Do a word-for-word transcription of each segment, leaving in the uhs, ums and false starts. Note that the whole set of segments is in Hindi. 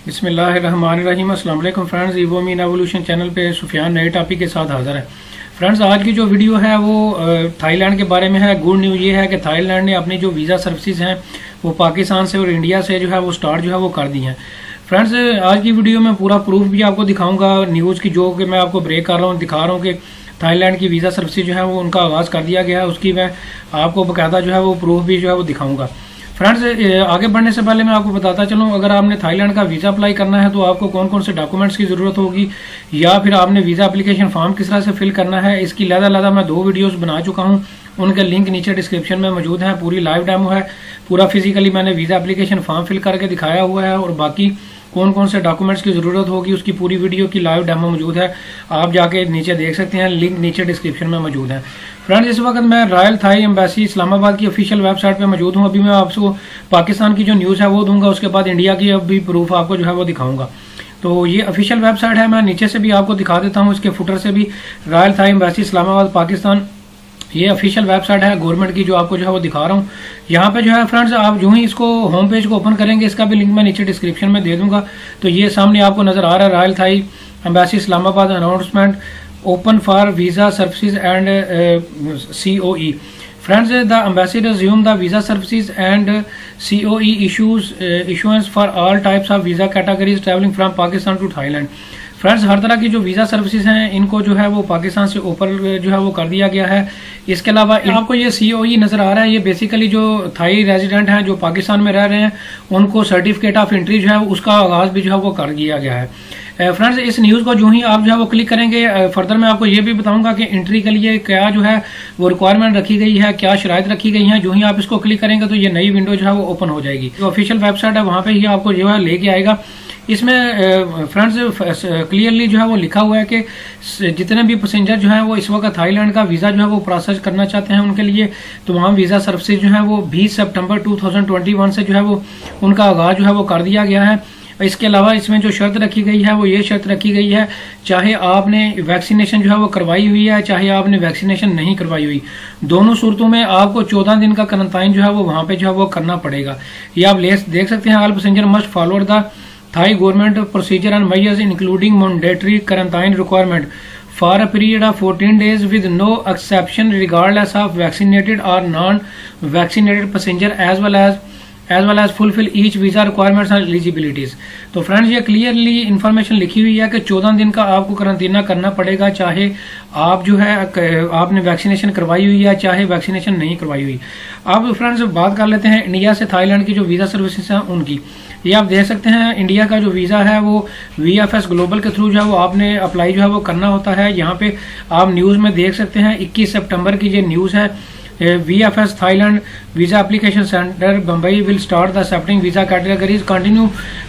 बिस्मिल्लाहिर्रहमानिर्रहीम। अस्सलाम वालेकुम friends, Evo mean evolution channel पे सुफियान नए टॉपिक के साथ हाजिर है। फ्रेंड्स, आज की जो वीडियो है वो थाईलैंड के बारे में है। गुड न्यूज़ ये है कि थाईलैंड ने अपनी जो वीज़ा सर्विसेज हैं वो पाकिस्तान से और इंडिया से जो है वो स्टार्ट जो है वो कर दी हैं। फ्रेंड्स, आज की वीडियो में पूरा प्रूफ भी आपको दिखाऊंगा न्यूज़ की, जो कि मैं आपको ब्रेक कर रहा हूँ, दिखा रहा हूँ कि थाईलैंड की वीज़ा सर्विसेज जो है वो उनका आगाज़ कर दिया गया है। उसकी मैं आपको बाकायदा जो है वो प्रूफ भी जो है वो दिखाऊंगा। फ्रेंड्स, आगे बढ़ने से पहले मैं आपको बताता चलूँ, अगर आपने थाईलैंड का वीज़ा अप्लाई करना है तो आपको कौन कौन से डॉक्यूमेंट्स की ज़रूरत होगी, या फिर आपने वीज़ा एप्लीकेशन फॉर्म किस तरह से फिल करना है, इसकी लहदा-लहदा मैं दो वीडियोस बना चुका हूँ। उनके लिंक नीचे डिस्क्रिप्शन में मौजूद हैं। पूरी लाइव डेमो है, पूरा फिजिकली मैंने वीज़ा एप्लीकेशन फॉर्म फिल करके दिखाया हुआ है, और बाकी कौन कौन से डॉक्यूमेंट्स की ज़रूरत होगी उसकी पूरी वीडियो की लाइव डेमो मौजूद है। आप जाके नीचे देख सकते हैं, लिंक नीचे डिस्क्रिप्शन में मौजूद है। फ्रेंड्स, इस वक्त मैं रॉयल थाई एम्बेसी इस्लामाबाद की ऑफिशियल वेबसाइट पे मौजूद हूँ। अभी मैं आपको पाकिस्तान की जो न्यूज़ है वो दूंगा, उसके बाद इंडिया की अभी प्रूफ आपको जो है वो दिखाऊंगा। तो ये ऑफिशियल वेबसाइट है, मैं नीचे से भी आपको दिखा देता हूँ, इसके फुटर से भी। Royal Thai embassy Islamabad Pakistan, ये ऑफिशियल वेबसाइट है गवर्नमेंट की, जो आपको जो है वो दिखा रहा हूँ। यहाँ पे जो है फ्रेंड्स, आप जो ही इसको होम पेज को ओपन करेंगे, इसका भी लिंक मैं नीचे डिस्क्रिप्शन में दे दूंगा। तो ये सामने आपको नजर आ रहा है, royal Thai embassy Islamabad announcement open for visa services and C O E. Friends, the ambassador resumed the visa services and C O E issues uh, issuance for all types of visa categories traveling from Pakistan to Thailand. Friends, हर तरह की जो वीज़ा सर्विसेज हैं इनको जो है वो पाकिस्तान से ऊपर जो है वो कर दिया गया है। इसके अलावा आपको ये सी ओ ई नज़र आ रहा है, ये बेसिकली जो थाई रेजिडेंट हैं जो पाकिस्तान में रह रहे हैं उनको सर्टिफिकेट ऑफ एंट्री जो है उसका आगाज़ भी जो है वो कर दिया गया है। फ्रेंड्स, इस न्यूज़ को जो ही आप जो है वो क्लिक करेंगे, फर्दर मैं आपको ये भी बताऊंगा कि एंट्री के लिए क्या जो है वो रिक्वायरमेंट रखी गई है, क्या शराइत रखी गई हैं। जो ही आप इसको क्लिक करेंगे तो ये नई विंडो जो है वो ओपन हो जाएगी। जो ऑफिशियल वेबसाइट है वहाँ पे ही आपको जो है लेके आएगा। इसमें फ्रेंड्स क्लियरली जो है वो लिखा हुआ है कि जितने भी पैसेंजर जो है वो इस वक्त थाईलैंड का वीज़ा जो है वो प्रोसेस करना चाहते हैं उनके लिए तमाम वीज़ा सर्विसेज जो है वो बीस सितंबर दो हज़ार इक्कीस से जो है वो उनका आगाज़ जो है वो कर दिया गया है। इसके अलावा इसमें जो शर्त रखी गई है वो ये शर्त रखी गई है, चाहे आपने वैक्सीनेशन जो है वो करवाई हुई है, चाहे आपने वैक्सीनेशन नहीं करवाई हुई, दोनों सूरतों में आपको चौदह दिन का क्वारंटाइन जो है वो वहाँ पे जो है वो करना पड़ेगा। ये आप देख सकते हैं, all passenger must follow the Thai government procedure and measures including mandatory quarantine requirement for a period of fourteen days with no exception regardless of vaccinated or non-vaccinated passenger as well as as well as fulfill each visa requirements and eligibilities। तो फ्रेंड्स, ये क्लियरली इन्फॉर्मेशन लिखी हुई है कि चौदह दिन का आपको क्वारंटीना करना पड़ेगा, चाहे आप जो है आपने वैक्सीनेशन करवाई हुई है, चाहे वैक्सीनेशन नहीं करवाई हुई। अब फ्रेंड्स, बात कर लेते हैं इंडिया से थाईलैंड की जो वीज़ा सर्विसेज हैं उनकी। ये आप देख सकते हैं, इंडिया का जो वीज़ा है वो वी एफ एस ग्लोबल के थ्रू जो है वो आपने अप्लाई जो है वो करना होता है। यहाँ पे आप न्यूज़ में देख सकते हैं, इक्कीस सितंबर की ये न्यूज़ है। V F S Thailand visa application centre Bombay will start the accepting visa categories. Continue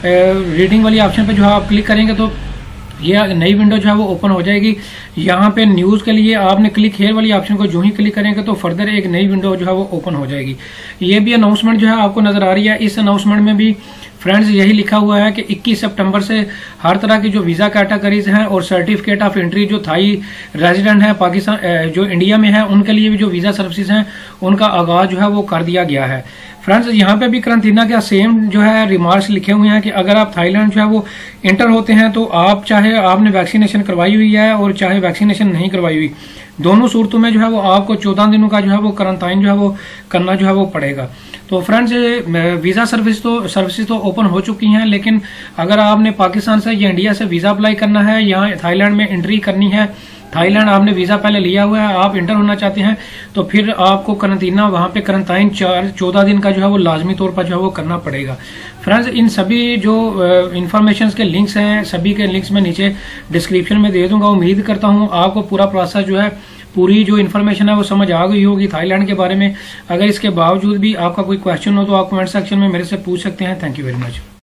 reading वाली ऑप्शन पे जो है आप क्लिक करेंगे तो ये नई विंडो जो है वो ओपन हो जाएगी। यहाँ पे न्यूज़ के लिए आपने क्लिक हेयर वाली ऑप्शन को जो ही क्लिक करेंगे तो फर्दर एक नई विंडो जो है वो ओपन हो जाएगी। ये भी अनाउंसमेंट जो है आपको नजर आ रही है। इस अनाउंसमेंट में भी फ्रेंड्स यही लिखा हुआ है कि इक्कीस सितंबर से हर तरह की जो वीज़ा कैटेगरीज हैं और सर्टिफिकेट ऑफ एंट्री जो थाई रेजिडेंट हैं पाकिस्तान जो इंडिया में है उनके लिए भी जो वीज़ा सर्विसेज हैं उनका आगाज़ जो है वो कर दिया गया है। फ्रेंड्स, यहाँ पे भी क्वारंटीना का सेम जो है रिमार्क्स लिखे हुए हैं कि अगर आप थाईलैंड जो है वो इंटर होते हैं तो आप चाहे आपने वैक्सीनेशन करवाई हुई है और चाहे वैक्सीनेशन नहीं करवाई हुई, दोनों सूरतों में जो है वो आपको चौदह दिनों का जो है वो क्वारंटाइन जो है वो करना जो है वो पड़ेगा। तो फ्रेंड्स, वीज़ा सर्विस तो सर्विसेज तो ओपन हो चुकी हैं, लेकिन अगर आपने पाकिस्तान से या इंडिया से वीज़ा अप्लाई करना है, यहाँ थाईलैंड में एंट्री करनी है, थाईलैंड आपने वीज़ा पहले लिया हुआ है, आप इंटर होना चाहते हैं, तो फिर आपको क्वारंटीना वहाँ पे क्वारंटाइन चार चौदह दिन का जो है वो लाजमी तौर पर जो है वो करना पड़ेगा। फ्रेंड्स, इन सभी जो इंफॉर्मेशन के लिंक्स हैं सभी के लिंक्स मैं नीचे डिस्क्रिप्शन में दे दूंगा। उम्मीद करता हूँ आपको पूरा प्रोसेस जो है, पूरी जो इन्फॉर्मेशन है वो समझ आ गई होगी थाईलैंड के बारे में। अगर इसके बावजूद भी आपका कोई क्वेश्चन हो तो आप कमेंट सेक्शन में मेरे से पूछ सकते हैं। Thank you very much.